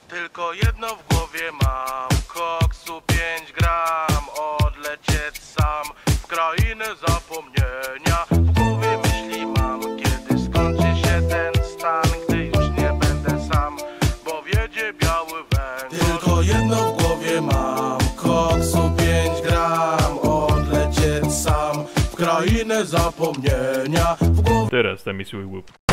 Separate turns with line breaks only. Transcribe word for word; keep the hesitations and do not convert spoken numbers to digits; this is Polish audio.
Tylko jedno w głowie mam, koksu pięć gram, odlecieć sam w krainę zapomnienia. W głowie myśli mam, kiedy skończy się ten stan, gdy już nie będę sam, bo wiedzie biały węgiel. Tylko jedno w głowie mam, koksu pięć gram, odlecieć sam w krainę zapomnienia. W głowie...
Teraz tam jest swój łup.